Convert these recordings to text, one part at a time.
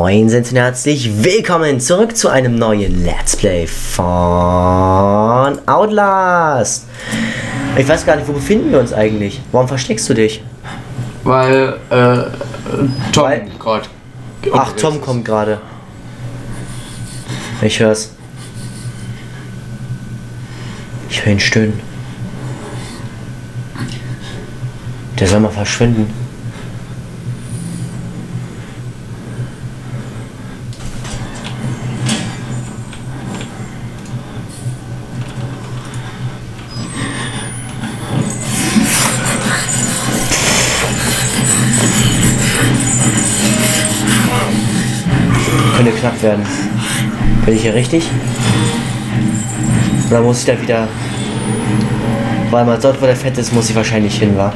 Moin und herzlich willkommen zurück zu einem neuen Let's Play von Outlast. Ich weiß gar nicht, wo befinden wir uns eigentlich? Warum versteckst du dich? Weil, Tom gerade. Ach, Tom kommt gerade. Ich hör's. Ich höre ihn stöhnen. Der soll mal verschwinden. Könnte knapp werden. Bin ich hier richtig? Oder muss ich da wieder... Weil man dort, wo der Fett ist, muss ich wahrscheinlich hin, wa?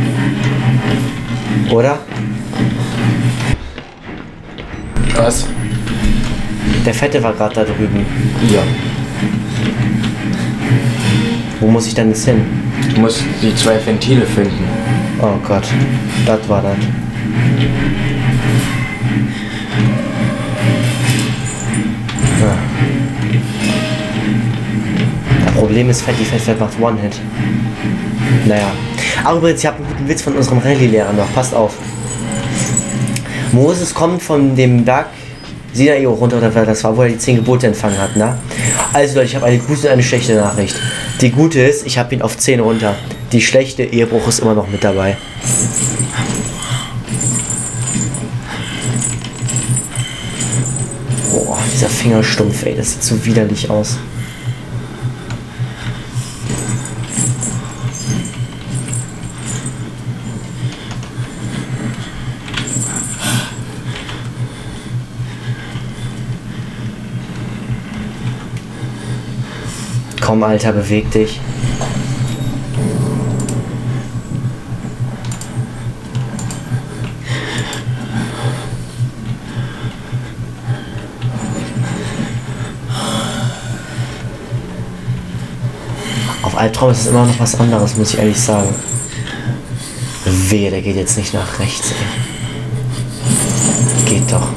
Oder? Was? Der Fette war gerade da drüben. Ja. Wo muss ich dann jetzt hin? Du musst die zwei Ventile finden. Oh Gott, das war das. Ja. Das Problem ist, die Fett macht One-Hit. Naja. Aber übrigens, ich habe einen guten Witz von unserem Rallye-Lehrer noch. Passt auf. Moses kommt von dem Berg Sinai runter, oder das war, wo er die 10 Gebote empfangen hat, ne? Also Leute, ich habe eine gute und eine schlechte Nachricht. Die gute ist, ich habe ihn auf 10 runter. Die schlechte, Ehebruch ist immer noch mit dabei. Boah, dieser Fingerstumpf, ey, das sieht so widerlich aus. Komm, Alter, beweg dich. Auf Albtraum ist es immer noch was anderes, muss ich ehrlich sagen. Wehe, der geht jetzt nicht nach rechts, ey. Geht doch.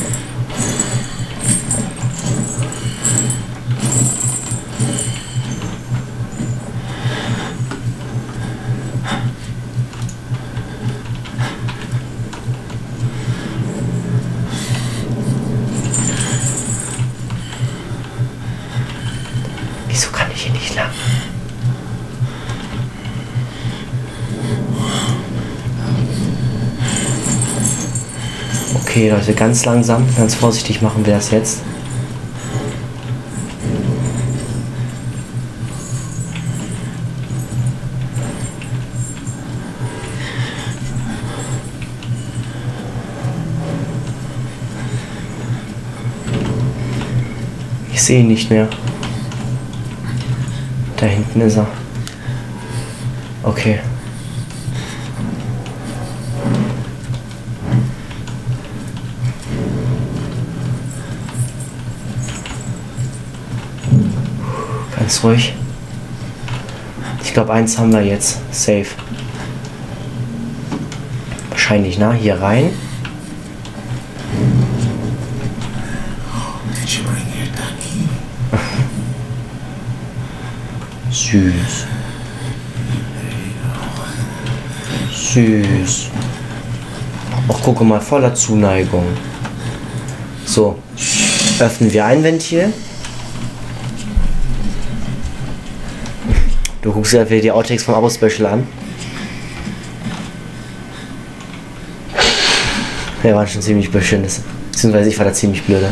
Wieso kann ich hier nicht lang? Okay, Leute, ganz langsam, ganz vorsichtig machen wir das jetzt. Ich sehe ihn nicht mehr. Da hinten ist er. Okay. Ganz ruhig. Ich glaube, eins haben wir jetzt. Safe. Wahrscheinlich, na? Hier rein. Süß. Süß. Ach, gucke mal, voller Zuneigung. So. Öffnen wir ein Ventil. Du guckst ja wieder die Outtakes vom Abo-Special an. Der war schon ziemlich beschissen. Beziehungsweise ich war da ziemlich blöde.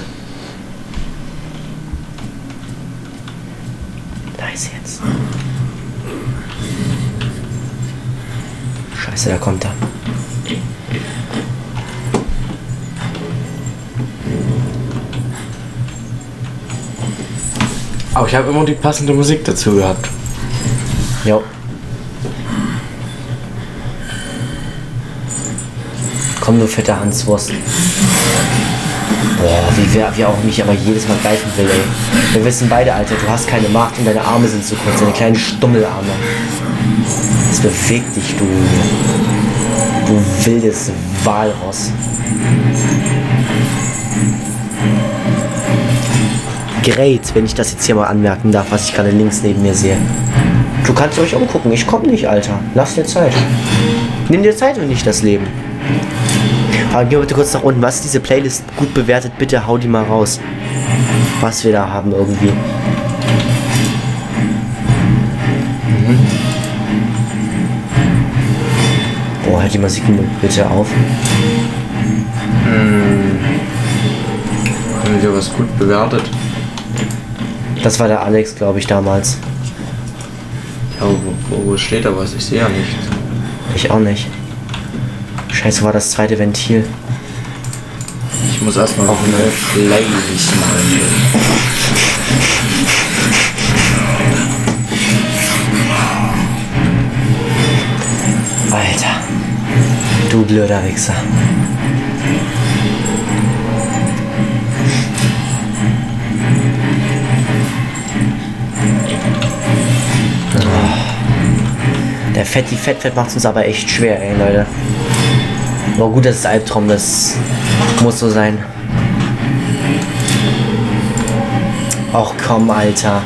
Jetzt. Scheiße, da kommt er. Aber ich habe immer die passende Musik dazu gehabt. Jo. Komm, du fette Hanswurst. Boah, wie auch mich aber jedes Mal greifen will, ey. Wir wissen beide, Alter, du hast keine Macht und deine Arme sind zu kurz, deine kleinen Stummelarme. Jetzt beweg dich, du wildes Walross. Great, wenn ich das jetzt hier mal anmerken darf, was ich gerade links neben mir sehe. Du kannst euch umgucken. Ich komme nicht, Alter. Lass dir Zeit. Nimm dir Zeit und nicht das Leben. Aber gehen wir bitte kurz nach unten. Was ist diese Playlist gut bewertet? Bitte hau die mal raus. Was wir da haben irgendwie. Boah, halt die Musik bitte auf. Haben wir was gut bewertet? Das war der Alex, glaube ich, damals. Ja, wo steht da was? Ich sehe ja nichts. Ich auch nicht. Scheiße, war das zweite Ventil. Ich muss erstmal auf eine Playlist machen. Alter. Du blöder Wichser. Der Fett macht uns aber echt schwer, ey, Leute. Aber gut, das ist Albtraum, das muss so sein. Ach komm, Alter.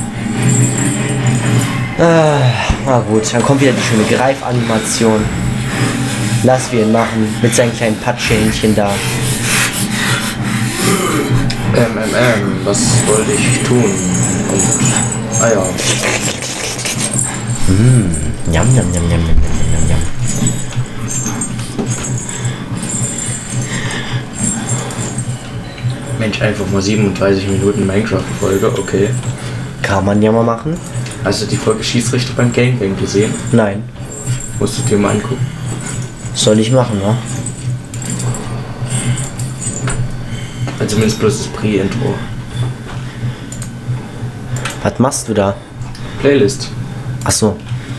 Na gut, dann kommt wieder die schöne Greifanimation. Lass wir ihn machen, mit seinen kleinen Patschehändchen da. Was wollte ich tun? Und, ja. Jam, jam, jam, jam, jam, jam, jam. Mensch, einfach mal 37 Minuten Minecraft-Folge, okay. Kann man ja mal machen. Hast du die Folge Schießrichter beim Gangbang gesehen? Nein. Musst du dir mal angucken. Soll ich machen, ne? Also zumindest bloß das Pre-Intro. Was machst du da? Playlist. Ach so.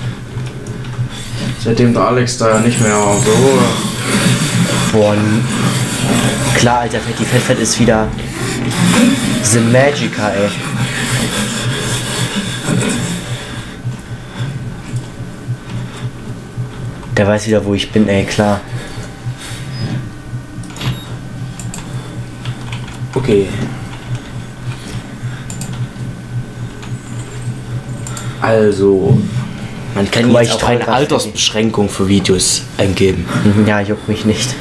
Seitdem der Alex da ja nicht mehr so... Boah, klar, Alter, Fetti Fett ist wieder The Magica, ey. Der weiß wieder, wo ich bin, ey, klar. Okay. Also, man kann Guck mal, jetzt ich auch eine trau grad Altersbeschränkung für Videos eingeben. Ja, juckt mich nicht.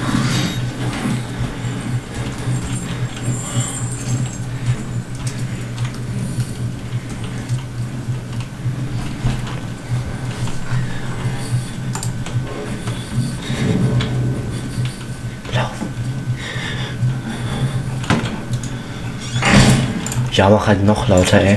Ja, mach halt noch lauter, ey.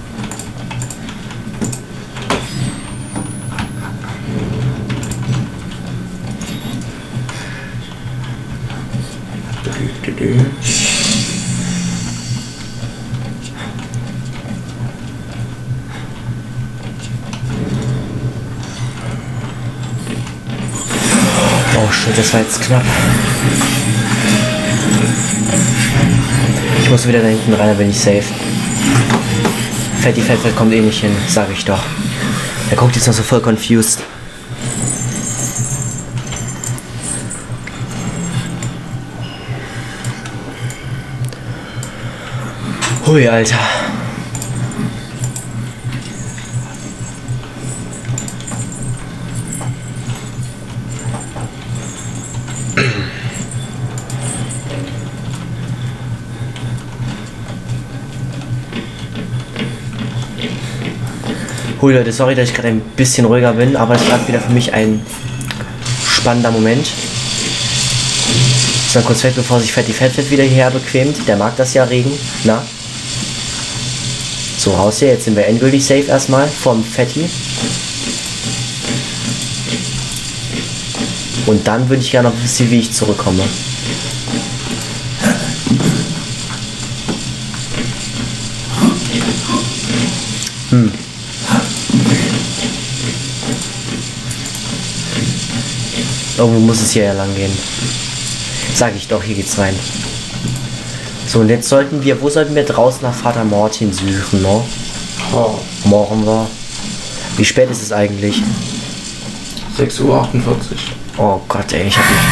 Oh shit, das war jetzt knapp. Ich muss wieder da hinten rein, da bin ich safe. Fetti Fett kommt eh nicht hin, sag ich doch. Er guckt jetzt noch so voll confused. Hui, Alter. Hui Leute, sorry, dass ich gerade ein bisschen ruhiger bin, aber es war wieder für mich ein spannender Moment. So, kurz weg, bevor sich Fetti Fett wieder hierher bequemt. Der mag das ja, Regen. Na? So, raus hier. Jetzt sind wir endgültig safe erstmal vom Fetti. Und dann würde ich gerne noch wissen, wie ich zurückkomme. Irgendwo muss es hier ja lang gehen. Sag ich doch, hier geht's rein. So, und jetzt sollten wir, wo sollten wir draußen nach Vater Martin suchen, ne? Oh. Morgen war. Wie spät ist es eigentlich? 6:48 Uhr. Oh Gott, ey, ich hab nicht.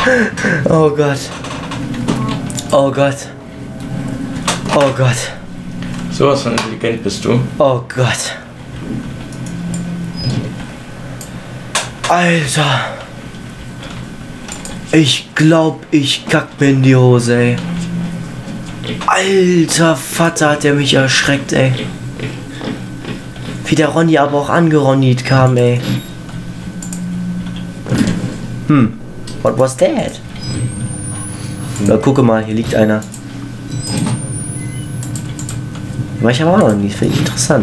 Oh Gott. Oh Gott. Oh Gott. Sowas von intelligent bist du. Oh Gott. Alter. Ich glaub, ich kack mir in die Hose, ey. Alter Vater, hat der mich erschreckt, ey. Wie der Ronny aber auch angeronnit kam, ey. What was that? Na, gucke mal, hier liegt einer. War ich aber auch noch nie, finde ich interessant.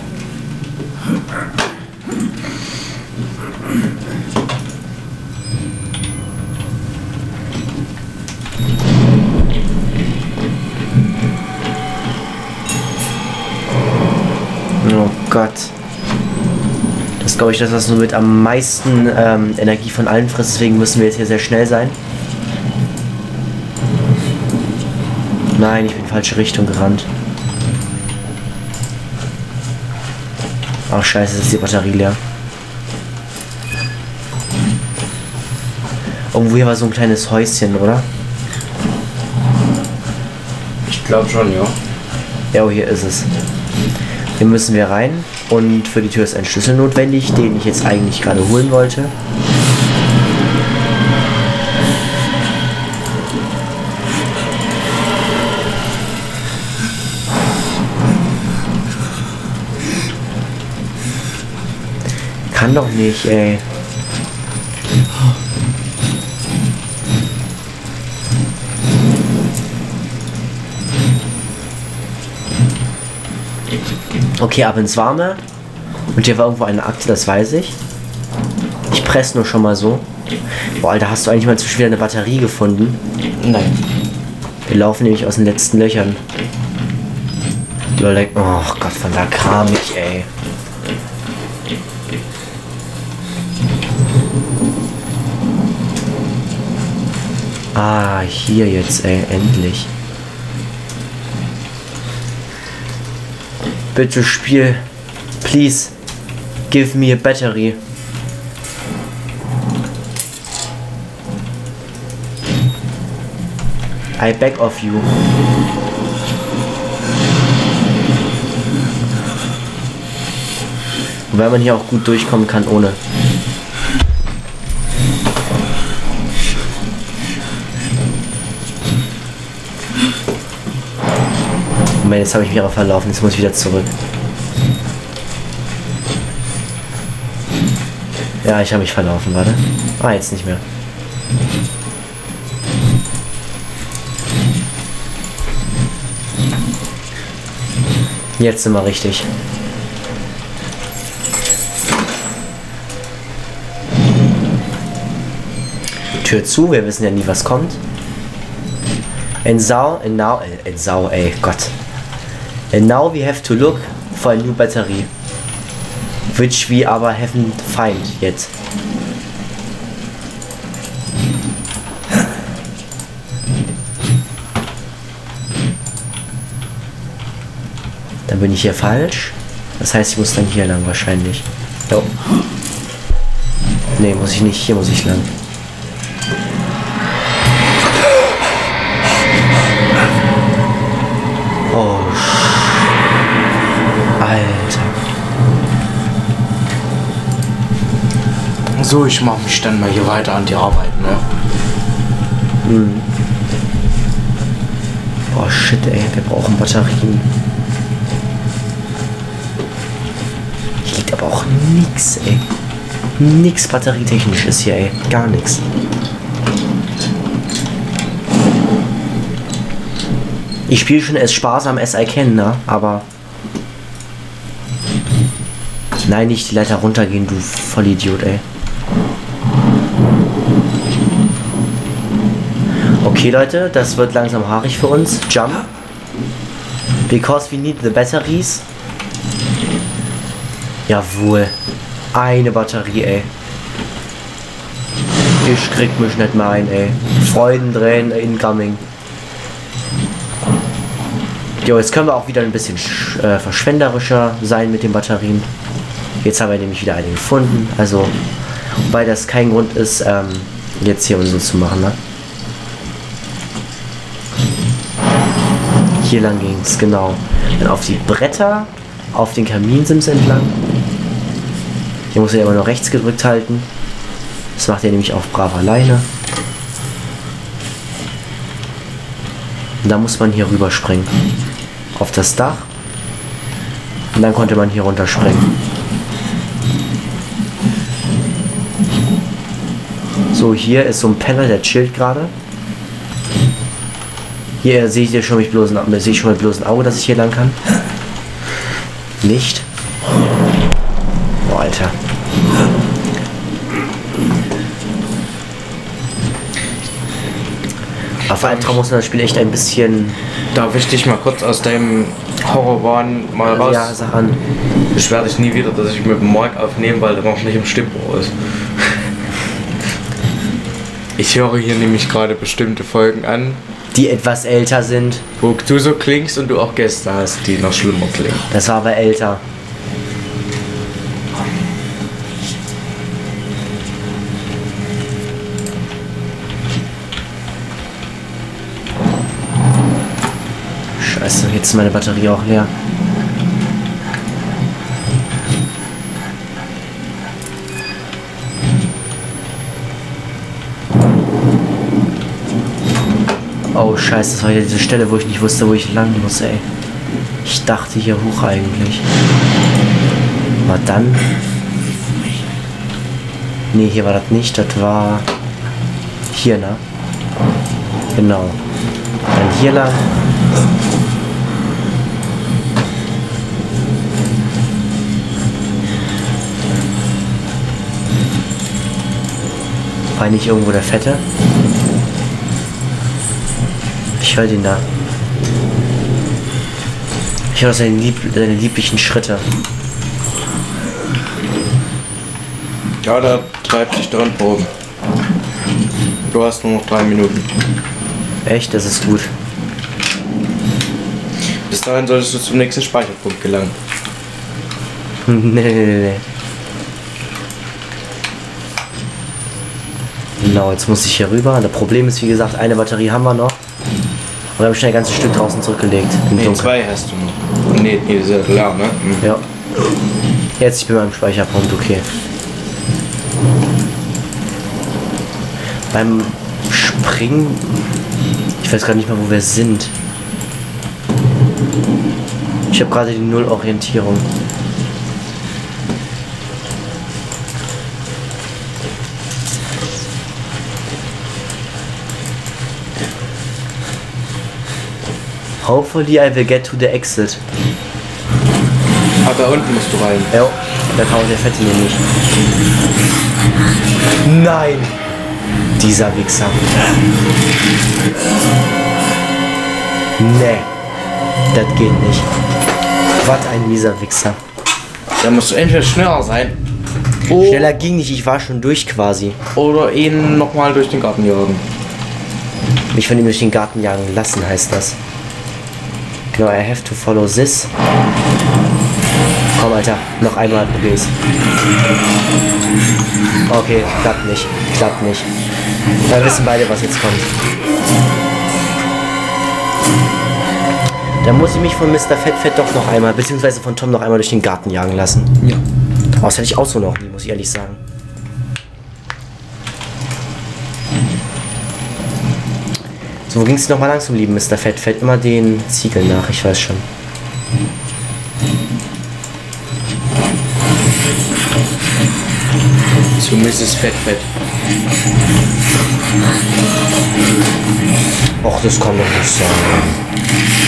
Oh Gott. Das ist, glaube ich, das nur mit am meisten Energie von allen frisst, deswegen müssen wir jetzt hier sehr schnell sein. Nein, ich bin in die falsche Richtung gerannt. Ach scheiße, jetzt ist die Batterie leer. Irgendwo hier war so ein kleines Häuschen, oder? Ich glaube schon, ja. Ja, oh, hier ist es. Hier müssen wir rein und für die Tür ist ein Schlüssel notwendig, den ich jetzt eigentlich gerade holen wollte. Kann doch nicht, ey. Okay, ab ins Warme. Und hier war irgendwo eine Akte, das weiß ich. Ich presse nur schon mal so. Boah, Alter, hast du eigentlich mal zwischen wieder eine Batterie gefunden? Nein. Wir laufen nämlich aus den letzten Löchern. Leute, oh Gott, von da kram ich, ey. Ah, hier jetzt, ey, endlich. Bitte Spiel, please, give me a battery. I beg of you. Wobei man hier auch gut durchkommen kann ohne. Moment, jetzt habe ich mich aber verlaufen, jetzt muss ich wieder zurück. Ja, ich habe mich verlaufen, warte. Ah, jetzt nicht mehr. Jetzt sind wir richtig. Tür zu, wir wissen ja nie, was kommt. And now, ey, Gott. And now we have to look for a new battery. Which we aber haven't find yet. Dann bin ich hier falsch. Das heißt, ich muss dann hier lang wahrscheinlich. Oh. Ne, muss ich nicht. Hier muss ich lang. Oh. Alter. So, ich mache mich dann mal hier weiter an die Arbeit, ne? Hm. Boah, shit, ey. Wir brauchen Batterien. Hier liegt aber auch nix, ey. Nix batterietechnisches hier, ey. Gar nichts. Ich spiele schon as sparsam as I can, ne? Aber... Nein, nicht die Leiter runtergehen, du Vollidiot, ey. Okay, Leute, das wird langsam haarig für uns. Jump. Because we need the batteries. Jawohl. Eine Batterie, ey. Ich krieg mich nicht mehr ein, ey. Freudentränen incoming. Jo, jetzt können wir auch wieder ein bisschen verschwenderischer sein mit den Batterien. Jetzt haben wir nämlich wieder eine gefunden. Also, wobei das kein Grund ist, Jetzt hier so zu machen, ne? Hier lang ging's, genau. Dann auf die Bretter, auf den Kaminsims entlang. Hier muss er immer noch rechts gedrückt halten. Das macht er nämlich auch brav alleine. Und dann muss man hier rüber springen. Auf das Dach. Und dann konnte man hier runter springen. So, hier ist so ein Penner, der chillt gerade. Hier sehe ich ja schon mit bloßem Auge, dass ich hier lang kann. Nicht. Boah, Alter. Auf Albtraum muss man das Spiel echt ein bisschen... Darf ich dich mal kurz aus deinem Horrorwahn mal raus? Ja, sag an. Beschwer dich nie wieder, dass ich mit dem Mark aufnehme, weil der noch nicht im Stimmbruch ist. Ich höre hier nämlich gerade bestimmte Folgen an, Die etwas älter sind. wo du so klingst und du auch Gäste hast, die noch schlimmer klingen. Das war aber älter. Scheiße, jetzt ist meine Batterie auch leer. Oh Scheiße, das war hier diese Stelle, wo ich nicht wusste, wo ich lang muss, ey. Ich dachte hier hoch eigentlich. Aber dann... Nee, hier war das nicht, das war... Hier, ne? Genau. Dann hier lang. War nicht irgendwo der Fette? Ich höre den da. Ich höre seine lieblichen Schritte. Ja, da treibt sich dran oben. Du hast nur noch 3 Minuten. Echt? Das ist gut. Bis dahin solltest du zum nächsten Speicherpunkt gelangen. Nee. Genau, jetzt muss ich hier rüber. Das Problem ist, wie gesagt, eine Batterie haben wir noch. Und wir haben schnell ein ganzes Stück draußen zurückgelegt. Nee, 2 hast du noch. Nee, ist ja klar, ne? Mhm. Ja. Jetzt ich bin beim Speicherpunkt, okay. Beim Springen... Ich weiß gar nicht mal, wo wir sind. Ich habe gerade die Null-Orientierung. Hopefully I will get to the exit. Ah, da unten musst du rein. Ja, da kann der Fette nämlich. Nein! Dieser Wichser. Nee. Das geht nicht. Was ein mieser Wichser. Da musst du entweder schneller sein. Schneller ging nicht, ich war schon durch quasi. Oder ihn nochmal durch den Garten jagen. Mich von ihm durch den Garten jagen lassen, heißt das. Genau, I have to follow this. Komm, Alter, noch einmal probier's. Okay, klappt nicht. Klappt nicht. Wir wissen beide, was jetzt kommt. Dann muss ich mich von Mr. Fettfett doch noch einmal, beziehungsweise von Tom noch einmal durch den Garten jagen lassen. Ja. Oh, das hatte ich auch so noch nie, muss ich ehrlich sagen. So, wo ging es nochmal lang zum lieben Mr. Fettfett? Immer den Ziegel nach, ich weiß schon. Zu Mrs. Fettfett. Och, das kann doch nicht sein.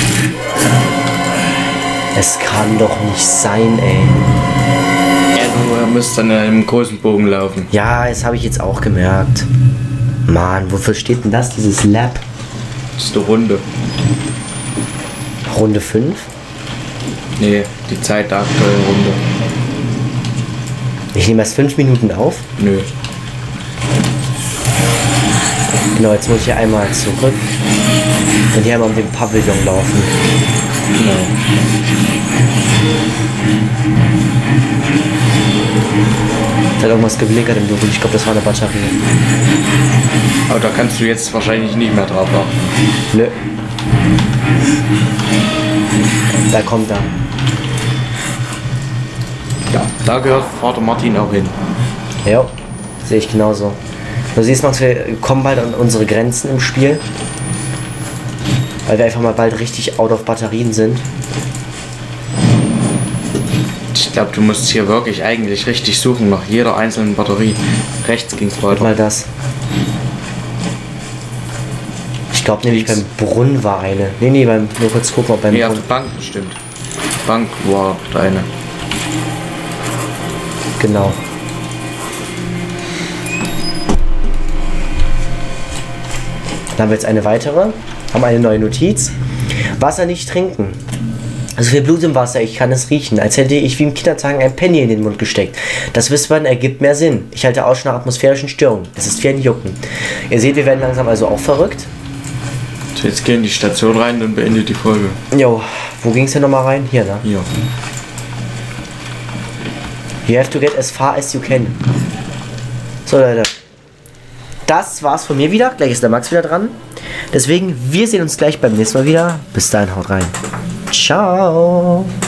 Es kann doch nicht sein, ey. Ja, du musst dann in einem großen Bogen laufen. Ja, das habe ich jetzt auch gemerkt. Mann, wofür steht denn das, dieses Lab? Das ist eine Runde. Runde 5? Nee, die Zeit der aktuellen Runde. Ich nehme erst 5 Minuten auf. Nö. Genau, jetzt muss ich hier einmal zurück und hier einmal um den Pavillon laufen. Genau. Es hat irgendwas geblinkert im Dunkeln. Ich glaube, das war eine Batterie. Aber da kannst du jetzt wahrscheinlich nicht mehr drauf achten. Nö. Da kommt er. Ja, da gehört Vater Martin auch hin. Ja, sehe ich genauso. Du siehst, Max, wir kommen bald an unsere Grenzen im Spiel. Weil wir einfach mal bald richtig out of Batterien sind. Ich glaube, du musst hier wirklich eigentlich richtig suchen nach jeder einzelnen Batterie. Rechts ging es weiter. Mal das. Ich glaube nämlich beim Brunnen war eine. Nee, nur kurz gucken, ob beim Nee, auf Brunnen. der Bank bestimmt. Bank war da eine. Genau. Dann haben wir jetzt eine weitere. Haben eine neue Notiz. Wasser nicht trinken. Also viel Blut im Wasser, ich kann es riechen, als hätte ich wie im Kindertagen ein Penny in den Mund gesteckt. Das Wispern ergibt mehr Sinn. Ich halte Ausschau nach atmosphärischen Störungen. Es ist wie ein Jucken. Ihr seht, wir werden langsam also auch verrückt. So, jetzt geh in die Station rein, dann beendet die Folge. Jo, wo ging es denn nochmal rein? Hier, ne? Hier. You have to get as far as you can. So, Leute. Das war's von mir wieder. Gleich ist der Max wieder dran. Deswegen, wir sehen uns gleich beim nächsten Mal wieder. Bis dahin, haut rein. Ciao.